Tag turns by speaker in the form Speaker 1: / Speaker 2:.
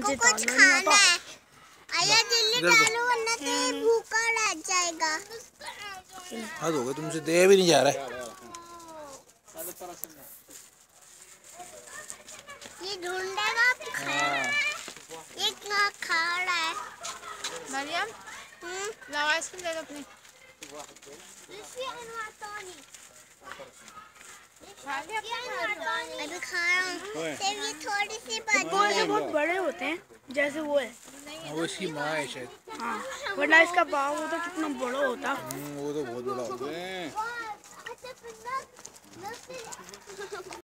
Speaker 1: को कुछ खाना है। आया जल्दी डालो वरना तो ये भूखा रह जाएगा।
Speaker 2: हद हो गई, तुमसे दे भी नहीं जा रहा है।
Speaker 1: ये ढूंढेगा ये खा रहा है।
Speaker 3: मरियम लाओ आइसक्रीम दे दो अपनी।
Speaker 1: अभी खा रहा हूँ। ये थोड़ी सी
Speaker 4: बहुत बड़े होते हैं जैसे वो है।
Speaker 2: वो इसकी माँ है शायद।
Speaker 4: हाँ, वरना इसका बाप होता कितना बड़ा होता।
Speaker 2: वो तो बहुत बड़ा होता है।